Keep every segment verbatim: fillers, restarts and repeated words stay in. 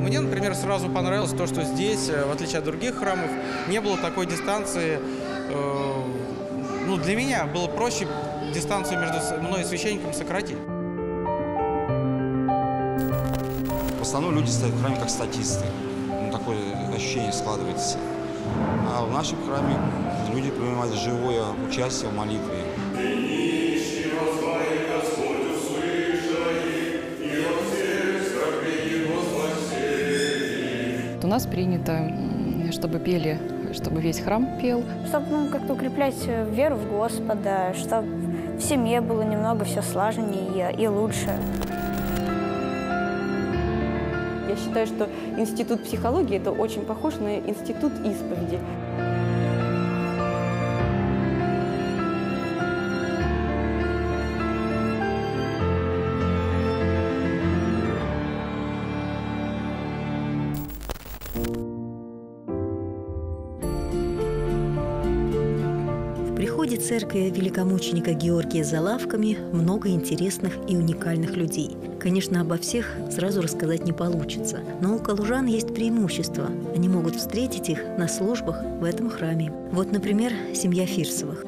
Мне, например, сразу понравилось то, что здесь, в отличие от других храмов, не было такой дистанции. Ну, для меня было проще дистанцию между мной и священником сократить. В основном люди стоят в храме как статисты. Ну, такое ощущение складывается. А в нашем храме люди принимают живое участие в молитве. У нас принято, чтобы пели, чтобы весь храм пел. Чтобы ну, как-то укреплять веру в Господа, чтобы в семье было немного все слаженнее и лучше. Я считаю, что институт психологии – это очень похож на институт исповеди. В приходе церкви великомученика Георгия за лавками много интересных и уникальных людей. Конечно, обо всех сразу рассказать не получится, но у калужан есть преимущество. Они могут встретить их на службах в этом храме. Вот, например, семья Фирсовых.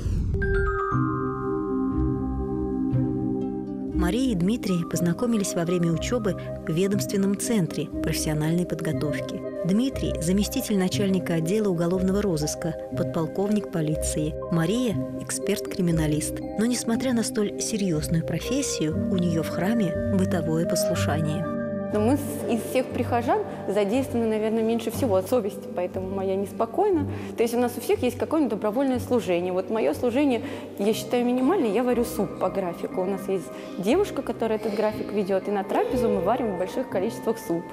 Мария и Дмитрий познакомились во время учебы в ведомственном центре профессиональной подготовки. Дмитрий – заместитель начальника отдела уголовного розыска, подполковник полиции. Мария – эксперт-криминалист. Но, несмотря на столь серьезную профессию, у нее в храме бытовое послушание. Но мы из всех прихожан задействованы, наверное, меньше всего от совести, поэтому моя неспокойна. То есть у нас у всех есть какое-нибудь добровольное служение. Вот мое служение, я считаю, минимальное, я варю суп по графику. У нас есть девушка, которая этот график ведет, и на трапезу мы варим в больших количествах суп.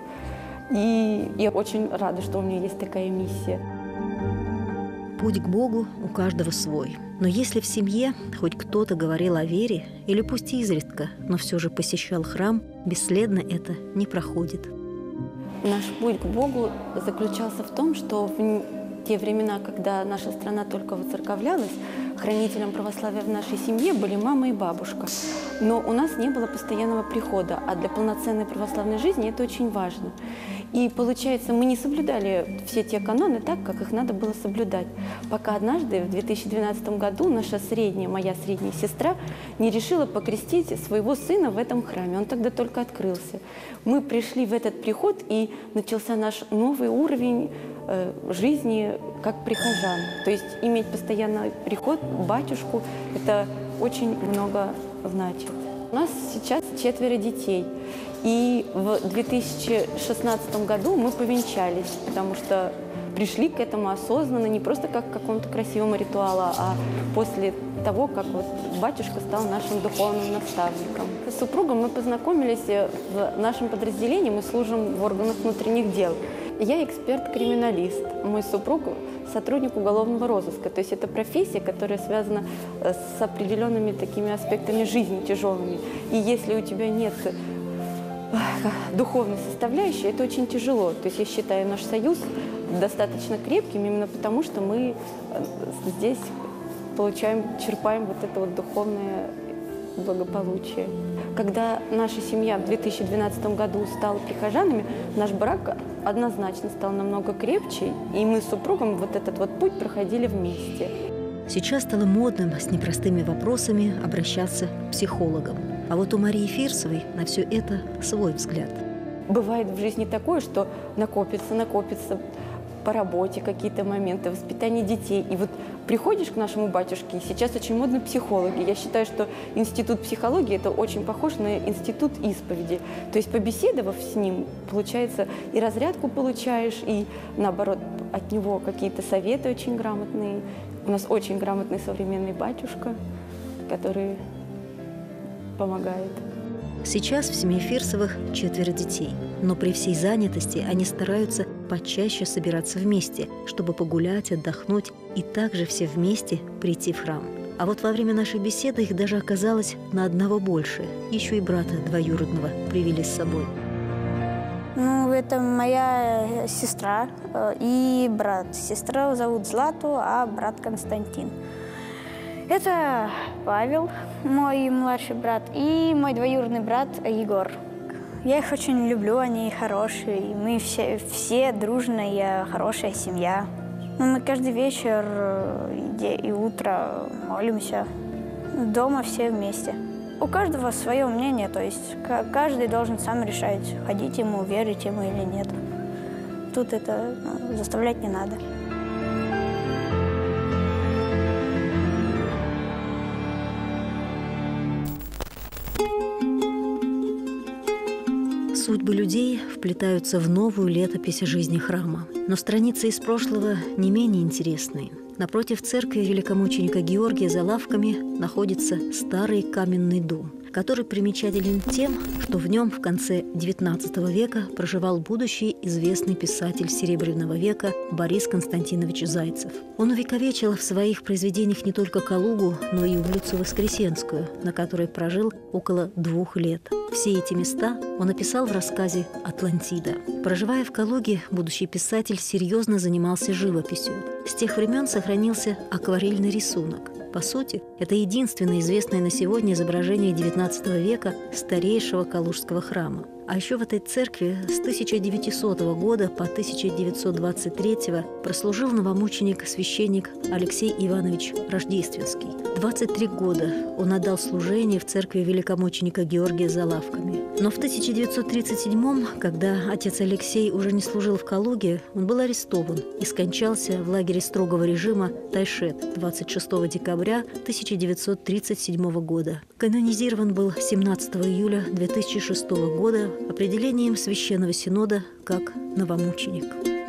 И я очень рада, что у меня есть такая миссия. Путь к Богу у каждого свой. Но если в семье хоть кто-то говорил о вере, или пусть изредка, но все же посещал храм, бесследно это не проходит. Наш путь к Богу заключался в том, что в те времена, когда наша страна только воцерковлялась, хранителем православия в нашей семье были мама и бабушка. Но у нас не было постоянного прихода, а для полноценной православной жизни это очень важно. И получается, мы не соблюдали все те каноны так, как их надо было соблюдать. Пока однажды, в две тысячи двенадцатом году, наша средняя, моя средняя сестра не решила покрестить своего сына в этом храме. Он тогда только открылся. Мы пришли в этот приход, и начался наш новый уровень э, жизни как прихожан. То есть иметь постоянный приход к батюшку – это очень много значит. У нас сейчас четверо детей. И в две тысячи шестнадцатом году мы повенчались, потому что пришли к этому осознанно, не просто как к какому-то красивому ритуалу, а после того, как вот батюшка стал нашим духовным наставником. С супругом мы познакомились в нашем подразделении, мы служим в органах внутренних дел. Я эксперт-криминалист, мой супруг – сотрудник уголовного розыска. То есть это профессия, которая связана с определенными такими аспектами жизни тяжелыми. И если у тебя нет духовной составляющей, это очень тяжело. То есть я считаю наш союз достаточно крепким именно потому, что мы здесь получаем, черпаем вот это вот духовное благополучие. Когда наша семья в две тысячи двенадцатом году стала прихожанами, наш брак однозначно стал намного крепче, и мы с супругом вот этот вот путь проходили вместе. Сейчас стало модным с непростыми вопросами обращаться к психологам. А вот у Марии Фирсовой на все это свой взгляд. Бывает в жизни такое, что накопится, накопится по работе какие-то моменты, воспитание детей. И вот приходишь к нашему батюшке, и сейчас очень модны психологи. Я считаю, что институт психологии – это очень похож на институт исповеди. То есть побеседовав с ним, получается, и разрядку получаешь, и наоборот, от него какие-то советы очень грамотные. У нас очень грамотный современный батюшка, который помогает. Сейчас в семье Фирсовых четверо детей, но при всей занятости они стараются почаще собираться вместе, чтобы погулять, отдохнуть и также все вместе прийти в храм. А вот во время нашей беседы их даже оказалось на одного больше. Еще и брата двоюродного привели с собой. Ну, это моя сестра и брат. Сестру зовут Злату, а брат Константин. Это Павел, мой младший брат, и мой двоюродный брат Егор. Я их очень люблю, они хорошие. И мы все, все дружная, хорошая семья. Ну, мы каждый вечер и, и утро молимся. Дома все вместе. У каждого свое мнение, то есть каждый должен сам решать, ходить ему, верить ему или нет. Тут это ну, заставлять не надо. Судьбы людей вплетаются в новую летопись жизни храма. Но страницы из прошлого не менее интересные. Напротив церкви великомученика Георгия за лавками находится старый каменный дом, который примечателен тем, что в нем в конце девятнадцатого века проживал будущий известный писатель Серебряного века Борис Константинович Зайцев. Он увековечил в своих произведениях не только Калугу, но и улицу Воскресенскую, на которой прожил около двух лет. Все эти места он описал в рассказе «Атлантида». Проживая в Калуге, будущий писатель серьезно занимался живописью. С тех времен сохранился акварельный рисунок. По сути, это единственное известное на сегодня изображение девятнадцатого века старейшего калужского храма. А еще в этой церкви с тысяча девятисотого года по тысяча девятьсот двадцать третьего прослужил новомученик-священник Алексей Иванович Рождественский. двадцать три года он отдал служение в церкви великомученика Георгия за лавками. Но в тысяча девятьсот тридцать седьмом, когда отец Алексей уже не служил в Калуге, он был арестован и скончался в лагере строгого режима Тайшет двадцать шестого декабря тысяча девятьсот тридцать седьмого года. Канонизирован был семнадцатого июля две тысячи шестого года определением Священного Синода как новомученик.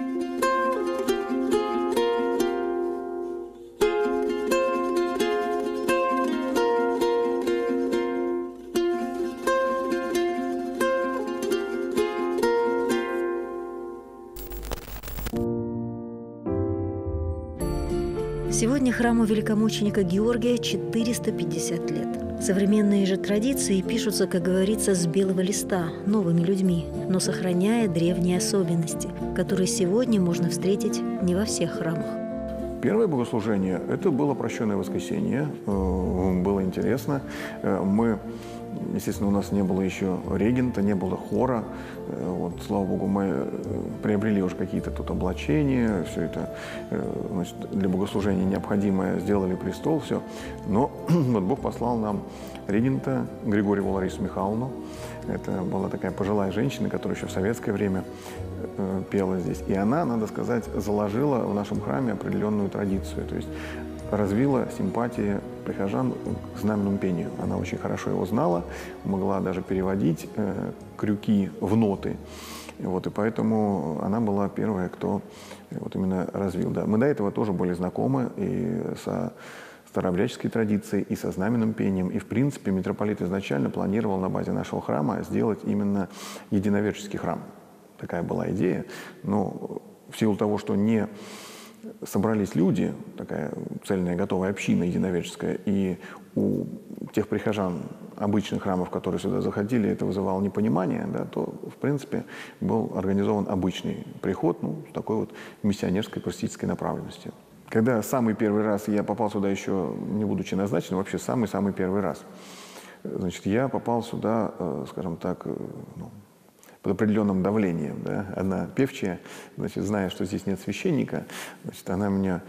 Сегодня храму великомученика Георгия четыреста пятьдесят лет. Современные же традиции пишутся, как говорится, с белого листа, новыми людьми, но сохраняя древние особенности, которые сегодня можно встретить не во всех храмах. Первое богослужение – это было прощенное воскресенье. Было интересно. Мы, естественно, у нас не было еще регента, не было хора. Вот, слава Богу, мы приобрели уже какие-то тут облачения, все это, значит, для богослужения необходимое, сделали престол, все. Но вот Бог послал нам регента Григорьеву Ларису Михайловну. Это была такая пожилая женщина, которая еще в советское время э, пела здесь. И она, надо сказать, заложила в нашем храме определенную традицию. То есть развила симпатии прихожан к знаменному пению. Она очень хорошо его знала, могла даже переводить э, крюки в ноты. Вот, и поэтому она была первая, кто вот именно развил. Да. Мы до этого тоже были знакомы и со старообрядческой традицией, и со знаменным пением. И, в принципе, митрополит изначально планировал на базе нашего храма сделать именно единоверческий храм. Такая была идея. Но в силу того, что не собрались люди, такая цельная готовая община единоверческая, и у тех прихожан обычных храмов, которые сюда заходили, это вызывало непонимание, да, то, в принципе, был организован обычный приход, ну, с такой вот миссионерской, просветительской направленностью. Когда самый первый раз я попал сюда, еще не будучи назначен, вообще самый-самый первый раз, значит, я попал сюда, скажем так, ну, под определенным давлением. Да? Одна певчая, значит, зная, что здесь нет священника, значит, она меня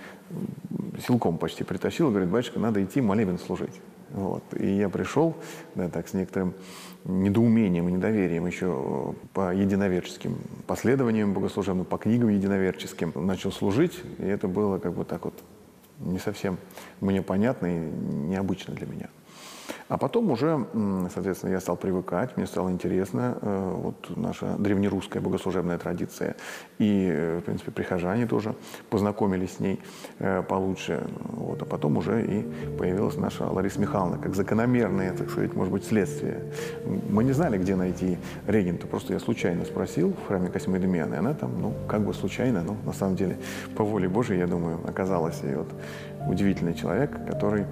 силком почти притащила, говорит: батюшка, надо идти молебен служить. Вот. И я пришел, да, так, с некоторым недоумением и недоверием еще по единоверческим последованиям богослужебным, по книгам единоверческим. Начал служить, и это было как бы так вот не совсем мне понятно и необычно для меня. А потом уже, соответственно, я стал привыкать, мне стало интересно э, вот наша древнерусская богослужебная традиция. И, э, в принципе, прихожане тоже познакомились с ней э, получше. Вот. А потом уже и появилась наша Лариса Михайловна, как закономерное, так сказать, может быть, следствие. Мы не знали, где найти регента, просто я случайно спросил в храме Косьмы Демьяны, и она там, ну, как бы случайно, но на самом деле по воле Божией, я думаю, оказалась. И вот удивительный человек, который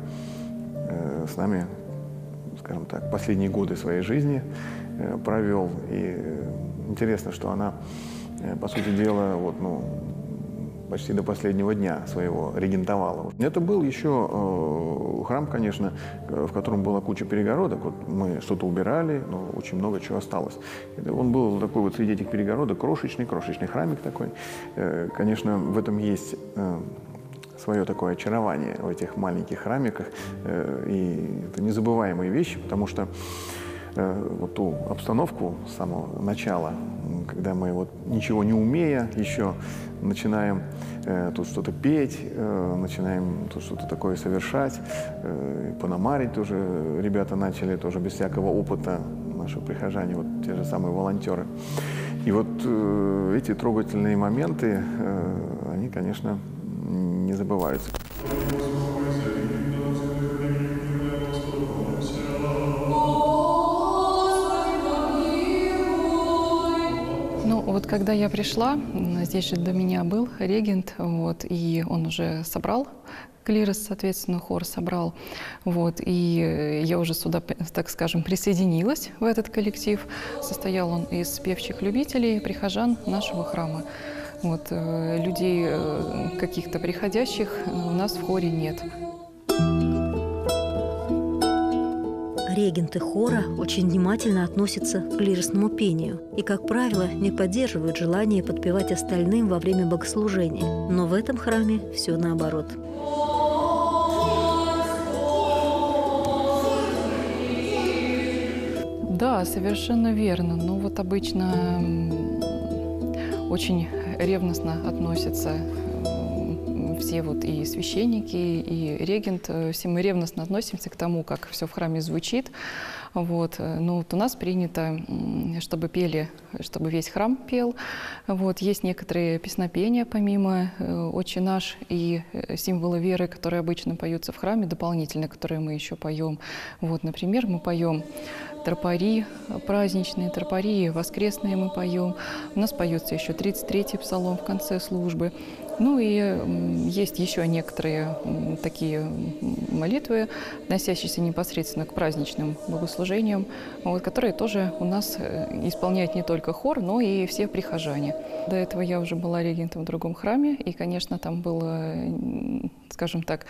э, с нами, скажем так, последние годы своей жизни э, провел. И э, интересно, что она, э, по сути дела, вот, ну, почти до последнего дня своего регентовала. Это был еще э, храм, конечно, в котором была куча перегородок. Вот мы что-то убирали, но очень много чего осталось. Это, он был такой вот среди этих перегородок крошечный, крошечный храмик такой. Э, конечно, в этом есть э, свое такое очарование в этих маленьких храмиках. Э, и это незабываемые вещи, потому что э, вот ту обстановку с самого начала, когда мы вот ничего не умея еще начинаем э, тут что-то петь, э, начинаем тут что-то такое совершать, э, пономарить тоже ребята начали, тоже без всякого опыта, наши прихожане, вот те же самые волонтеры. И вот э, эти трогательные моменты, э, они, конечно, не забываются. Ну, вот когда я пришла, здесь же до меня был регент, вот, и он уже собрал клирос, соответственно, хор собрал, вот, и я уже сюда, так скажем, присоединилась в этот коллектив. Состоял он из певчих любителей, прихожан нашего храма. Вот, людей каких-то приходящих у нас в хоре нет. Регенты хора очень внимательно относятся к клиросному пению и, как правило, не поддерживают желание подпевать остальным во время богослужения. Но в этом храме все наоборот. Да, совершенно верно. Ну вот обычно очень ревностно относятся все вот и священники, и регент, все мы ревностно относимся к тому, как все в храме звучит. Вот. Но вот у нас принято, чтобы пели, чтобы весь храм пел. Вот. Есть некоторые песнопения, помимо «Отче наш» и символы веры, которые обычно поются в храме, дополнительно, которые мы еще поем. Вот, например, мы поем тропари, праздничные тропари, воскресные мы поем. У нас поется еще тридцать третий псалом в конце службы. Ну и есть еще некоторые такие молитвы, относящиеся непосредственно к праздничным богослужениям, вот, которые тоже у нас исполняет не только хор, но и все прихожане. До этого я уже была регентом в другом храме, и, конечно, там было, скажем так,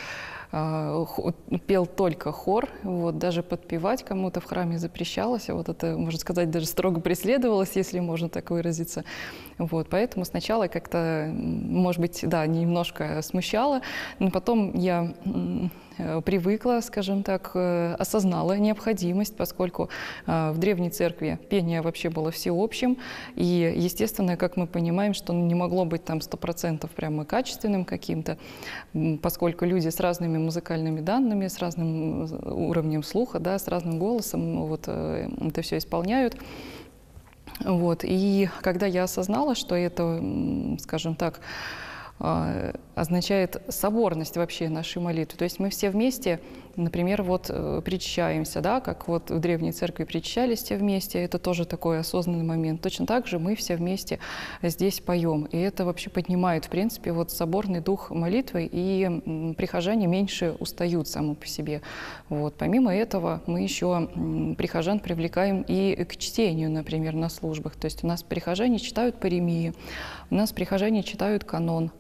пел только хор, вот, даже подпевать кому-то в храме запрещалось, вот это, можно сказать, даже строго преследовалось, если можно так выразиться. Вот, поэтому сначала как-то, может быть, да, немножко смущало, но потом я привыкла, скажем так, осознала необходимость, поскольку в Древней Церкви пение вообще было всеобщим, и, естественно, как мы понимаем, что не могло быть там сто процентов прямо качественным каким-то, поскольку люди с разными музыкальными данными, с разным уровнем слуха, да, с разным голосом вот, это все исполняют. Вот. И когда я осознала, что это, скажем так, означает соборность вообще нашей молитвы. То есть мы все вместе, например, вот причащаемся, да, как вот в Древней Церкви причащались все вместе, это тоже такой осознанный момент. Точно так же мы все вместе здесь поем. И это вообще поднимает, в принципе, вот соборный дух молитвы, и прихожане меньше устают само по себе. Вот. Помимо этого мы еще прихожан привлекаем и к чтению, например, на службах. То есть у нас прихожане читают паремии, у нас прихожане читают канон,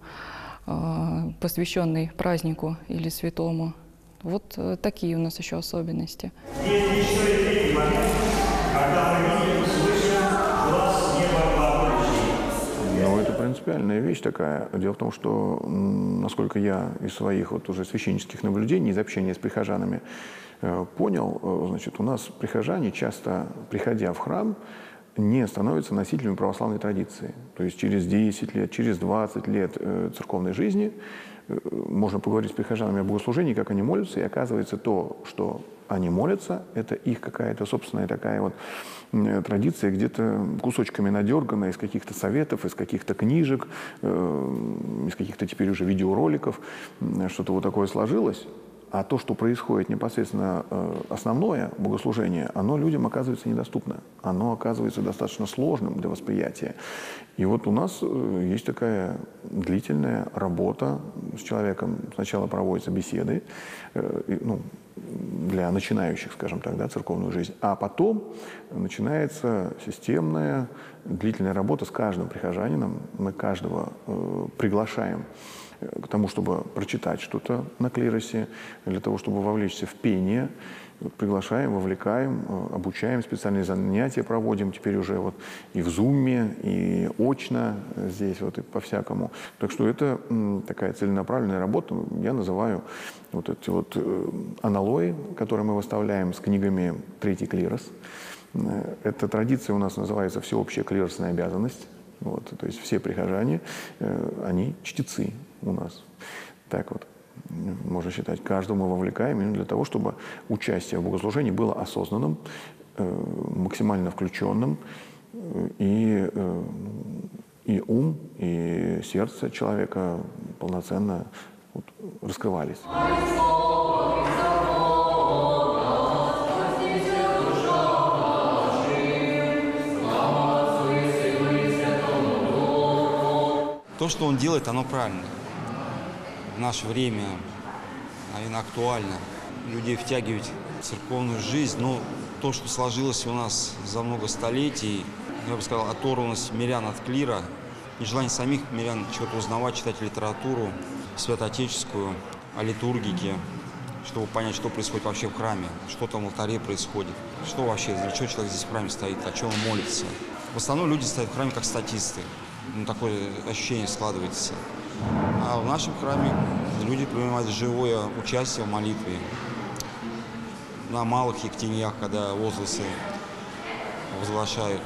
посвященный празднику или святому. Вот такие у нас еще особенности. Ну, это принципиальная вещь такая. Дело в том, что, насколько я из своих вот уже священнических наблюдений, из общения с прихожанами понял, значит, у нас прихожане часто, приходя в храм, не становятся носителями православной традиции. То есть через десять лет, через двадцать лет э, церковной жизни э, можно поговорить с прихожанами о богослужении, как они молятся, и оказывается то, что они молятся, это их какая-то собственная такая вот э, традиция, где-то кусочками надерганная из каких-то советов, из каких-то книжек, э, из каких-то теперь уже видеороликов, э, что-то вот такое сложилось. А то, что происходит непосредственно основное богослужение, оно людям оказывается недоступно. Оно оказывается достаточно сложным для восприятия. И вот у нас есть такая длительная работа с человеком. Сначала проводятся беседы, ну, для начинающих, скажем так, да, церковную жизнь. А потом начинается системная, длительная работа с каждым прихожанином. Мы каждого э, приглашаем к тому, чтобы прочитать что-то на клиросе, для того, чтобы вовлечься в пение. Приглашаем, вовлекаем, обучаем, специальные занятия проводим теперь уже вот и в Зуме, и очно здесь, вот и по-всякому. Так что это м, такая целенаправленная работа. Я называю вот эти вот э, аналои, которые мы выставляем с книгами «Третий клирос». Эта традиция у нас называется «Всеобщая клиросная обязанность». Вот, то есть все прихожане, э, они чтецы у нас. Так вот. Можно считать, каждого мы вовлекаем именно для того, чтобы участие в богослужении было осознанным, максимально включенным, и, и ум, и сердце человека полноценно вот раскрывались. То, что он делает, оно правильно. В наше время, наверное, актуально людей втягивать в церковную жизнь. Но то, что сложилось у нас за много столетий, я бы сказал, оторванность мирян от клира, нежелание самих мирян чего-то узнавать, читать литературу святоотеческую, о литургике, чтобы понять, что происходит вообще в храме, что там в алтаре происходит, что вообще, для чего человек здесь в храме стоит, о чем он молится. В основном люди стоят в храме как статисты. Ну, такое ощущение складывается. А в нашем храме люди принимают живое участие в молитве. На малых ектениях, когда возгласы возглашают.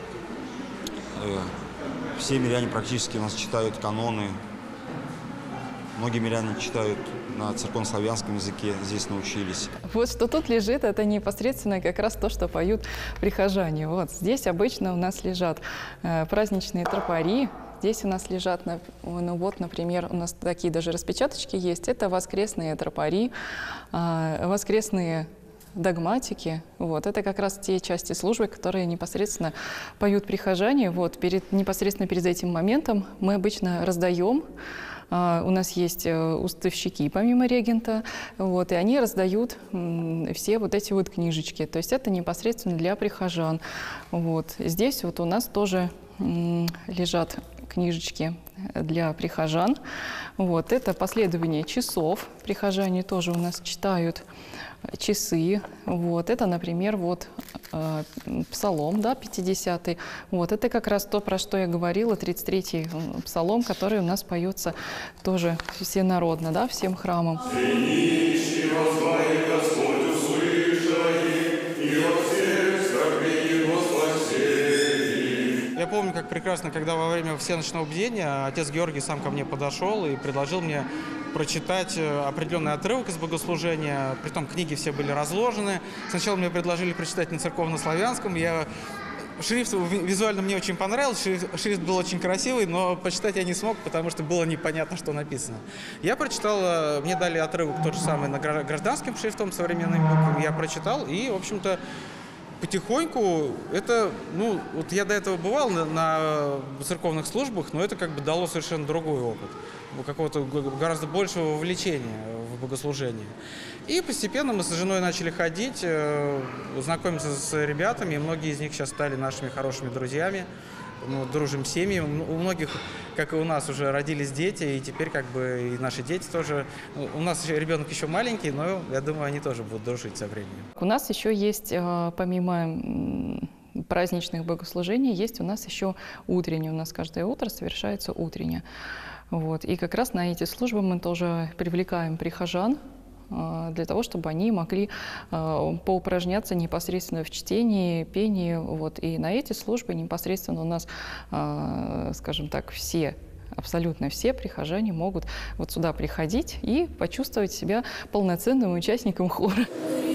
Все миряне практически у нас читают каноны. Многие миряне читают на церковнославянском языке, здесь научились. Вот что тут лежит, это непосредственно как раз то, что поют прихожане. Вот здесь обычно у нас лежат э, праздничные тропари. Здесь у нас лежат, ну вот, например, у нас такие даже распечаточки есть. Это воскресные тропари, э, воскресные догматики. Вот. Это как раз те части службы, которые непосредственно поют прихожане. Вот. Перед, непосредственно перед этим моментом мы обычно раздаем. Uh, у нас есть uh, уставщики, помимо регента, вот, и они раздают um, все вот эти вот книжечки. То есть это непосредственно для прихожан. Вот. Здесь вот у нас тоже um, лежат книжечки для прихожан. Вот. Это последование часов. Прихожане тоже у нас читают часы. Вот. Это, например, вот, э, псалом, да, пятидесятый. Вот. Это как раз то, про что я говорила, тридцать третий псалом, который у нас поется тоже всенародно, да, всем храмам. Я помню, как прекрасно, когда во время всеночного бдения отец Георгий сам ко мне подошел и предложил мне прочитать определенный отрывок из богослужения. Притом книги все были разложены. Сначала мне предложили прочитать на церковнославянском. Я... Шрифт визуально мне очень понравился, шрифт, шрифт был очень красивый, но почитать я не смог, потому что было непонятно, что написано. Я прочитал, мне дали отрывок тот же самый на гражданским шрифтом, современным буквами. Я прочитал и, в общем-то, потихоньку это, ну, вот я до этого бывал на, на церковных службах, но это как бы дало совершенно другой опыт, какого-то гораздо большего вовлечения в богослужение. И постепенно мы с женой начали ходить, знакомиться с ребятами, и многие из них сейчас стали нашими хорошими друзьями. Мы дружим с семьями. У многих, как и у нас, уже родились дети, и теперь как бы и наши дети тоже. У нас ребенок еще маленький, но я думаю, они тоже будут дружить со временем. У нас еще есть, помимо праздничных богослужений, есть у нас еще утреннее. У нас каждое утро совершается утреннее. Вот. И как раз на эти службы мы тоже привлекаем прихожан, для того, чтобы они могли э, поупражняться непосредственно в чтении, пении. Вот. И на эти службы непосредственно у нас, э, скажем так, все, абсолютно все прихожане могут вот сюда приходить и почувствовать себя полноценным участником хора.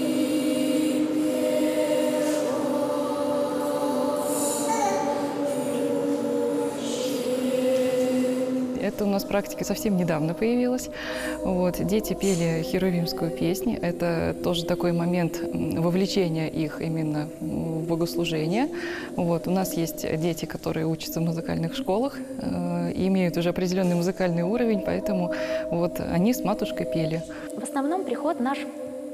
Это у нас практика совсем недавно появилась. Вот. Дети пели херувимскую песню. Это тоже такой момент вовлечения их именно в богослужение. Вот. У нас есть дети, которые учатся в музыкальных школах, э, имеют уже определенный музыкальный уровень, поэтому вот они с матушкой пели. В основном приход наш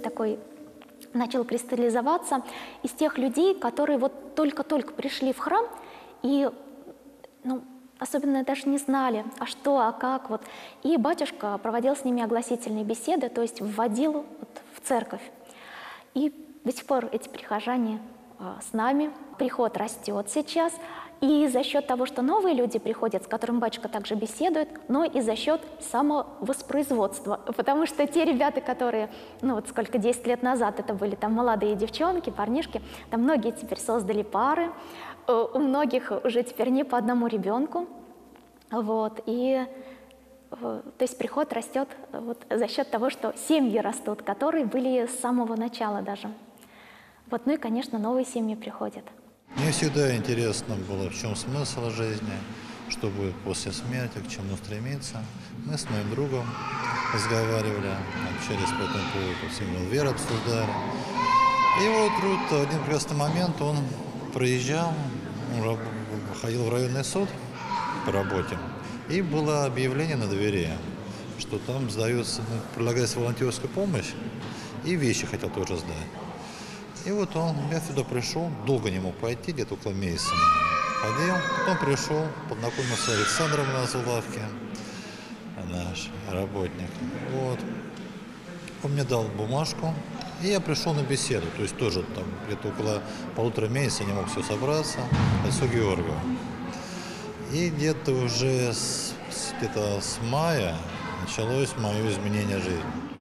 такой начал кристаллизоваться из тех людей, которые вот только-только пришли в храм и, ну, особенно даже не знали, а что, а как. Вот. И батюшка проводил с ними огласительные беседы, то есть вводил вот в церковь. И до сих пор эти прихожане а, с нами. Приход растет сейчас. И за счет того, что новые люди приходят, с которыми батюшка также беседует, но и за счет самовоспроизводства. Потому что те ребята, которые, ну вот сколько, десять лет назад это были там молодые девчонки, парнишки, там многие теперь создали пары, у многих уже теперь не по одному ребенку. Вот, и то есть приход растет вот за счет того, что семьи растут, которые были с самого начала даже. Вот, ну и, конечно, новые семьи приходят. Мне всегда интересно было, в чем смысл жизни, что будет после смерти, к чему стремиться. Мы с моим другом разговаривали, общались по этому поводу, символ веры обсуждали. И вот в один прекрасный момент он проезжал, он ходил в районный суд по работе, и было объявление на двери, что там сдается, предлагается волонтерская помощь, и вещи хотел тоже сдать. И вот он, я сюда пришел, долго не мог пойти, где-то около месяца ходил. Потом пришел, познакомился с Александром у нас в лавке, наш работник. Вот. Он мне дал бумажку, и я пришел на беседу. То есть тоже там где-то около полутора месяца не мог все собраться, отцу Георгию. И где-то уже с, где-то с мая началось мое изменение жизни.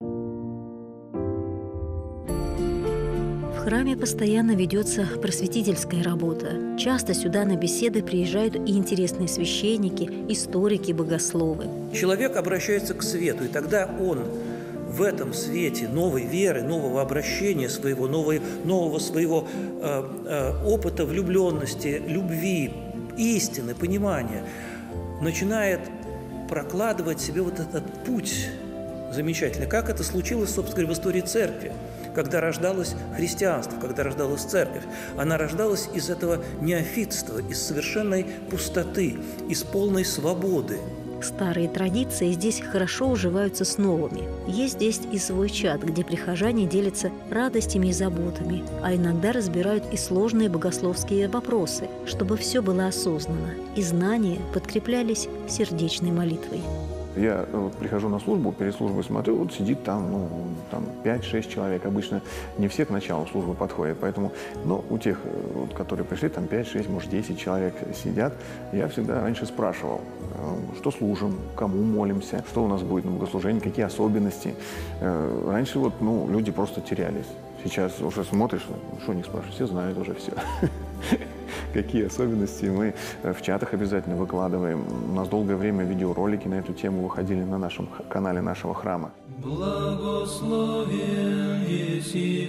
В храме постоянно ведется просветительская работа. Часто сюда на беседы приезжают и интересные священники, историки, богословы. Человек обращается к свету, и тогда он в этом свете новой веры, нового обращения своего, новой, нового своего э, э, опыта влюбленности, любви, истины, понимания, начинает прокладывать себе вот этот путь замечательный. Как это случилось, собственно говоря, в истории церкви. Когда рождалось христианство, когда рождалась церковь, она рождалась из этого неофитства, из совершенной пустоты, из полной свободы. Старые традиции здесь хорошо уживаются с новыми. Есть здесь и свой чат, где прихожане делятся радостями и заботами, а иногда разбирают и сложные богословские вопросы, чтобы все было осознанно, и знания подкреплялись сердечной молитвой. Я вот прихожу на службу, перед службой смотрю, вот сидит там, ну, там пять-шесть человек. Обычно не все к началу службы подходят, поэтому, но у тех, вот, которые пришли, там пять-шесть, может, десять человек сидят. Я всегда раньше спрашивал, что служим, кому молимся, что у нас будет на богослужении, какие особенности. Раньше вот, ну, люди просто терялись. Сейчас уже смотришь, что не спрашиваешь, все знают уже все. Какие особенности мы в чатах обязательно выкладываем. У нас долгое время видеоролики на эту тему выходили на нашем канале нашего храма. Благословен еси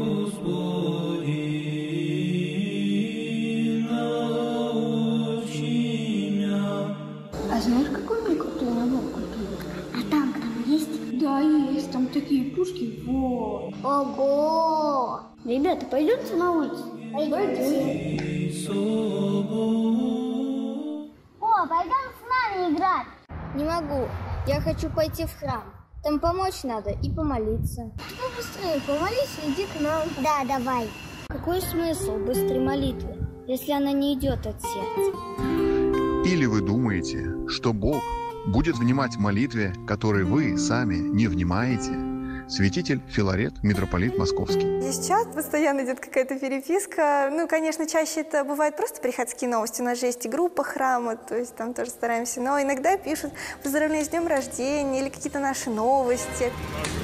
Господи, научи меня. А знаешь, какой у меня крутой набор купил? А танк там есть? Да, есть. Там такие пушки. Вот. Ого! Ребята, пойдемте на улицу? Пойдемте. О, пойдем с нами играть. Не могу. Я хочу пойти в храм. Там помочь надо и помолиться. Ну, быстрее помолись и иди к нам. Да, давай. Какой смысл быстрой молитвы, если она не идет от сердца? Или вы думаете, что Бог будет внимать молитве, которой вы сами не внимаете? Святитель Филарет, митрополит Московский. Есть чат, постоянно идет какая-то переписка. Ну, конечно, чаще это бывают просто приходские новости. У нас же есть и группа храма, то есть там тоже стараемся. Но иногда пишут поздравления с днем рождения или какие-то наши новости.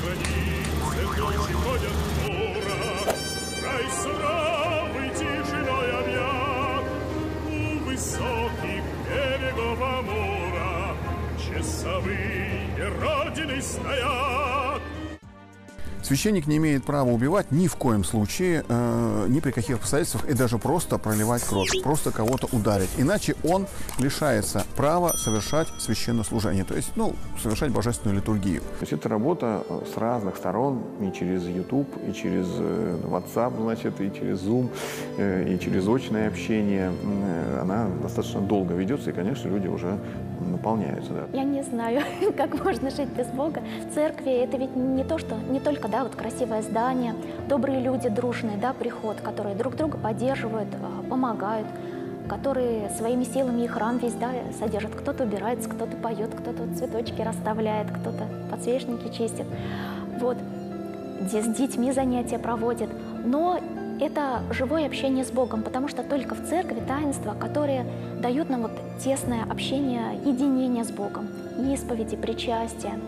Священник не имеет права убивать ни в коем случае, э, ни при каких обстоятельствах, и даже просто проливать кровь, просто кого-то ударить. Иначе он лишается права совершать священнослужение, то есть, ну, совершать божественную литургию. То есть это работа с разных сторон, и через YouTube, и через WhatsApp, значит, и через Zoom, и через очное общение. Она достаточно долго ведется, и, конечно, люди уже наполняются. Да. Я не знаю, как можно жить без Бога. В церкви это ведь не то, что не только да, вот красивое здание, добрые люди, дружные, да, приход, которые друг друга поддерживают, помогают, которые своими силами и храм весь, да, содержат. Кто-то убирается, кто-то поет, кто-то цветочки расставляет, кто-то подсвечники чистит. Вот. С детьми занятия проводят. Но это живое общение с Богом, потому что только в церкви таинства, которые дают нам вот тесное общение, единение с Богом, исповеди, причастие.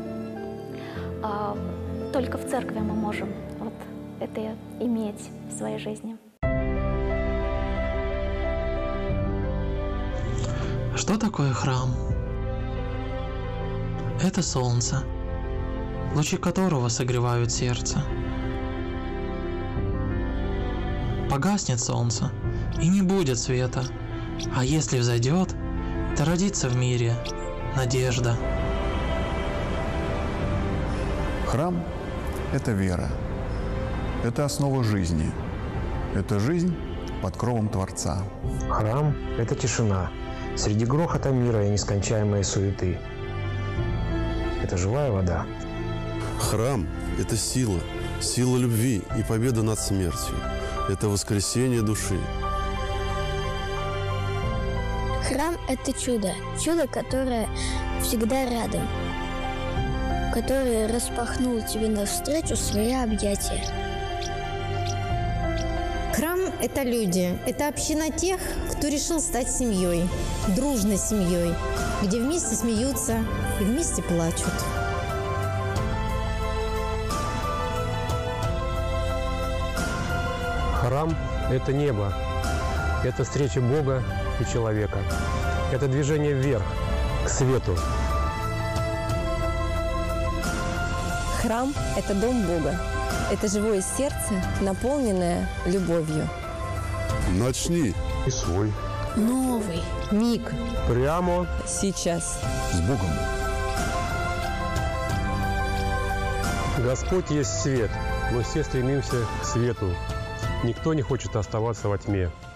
Только в церкви мы можем вот это иметь в своей жизни. Что такое храм? Это солнце, лучи которого согревают сердце. Погаснет солнце, и не будет света, а если взойдет, то родится в мире надежда. Храм – это вера, это основа жизни, это жизнь под кровом Творца. Храм – это тишина среди грохота мира и нескончаемой суеты. Это живая вода. Храм – это сила, сила любви и победа над смертью. Это воскресение души. Храм – это чудо. Чудо, которое всегда рядом. Который распахнул тебе навстречу свои объятия. Храм – это люди. Это община тех, кто решил стать семьей. Дружной семьей. Где вместе смеются и вместе плачут. Храм – это небо, это встреча Бога и человека, это движение вверх, к свету. Храм – это дом Бога, это живое сердце, наполненное любовью. Начни и свой. Новый миг. Прямо сейчас. С Богом. Господь есть свет, мы все стремимся к свету. Никто не хочет оставаться во тьме.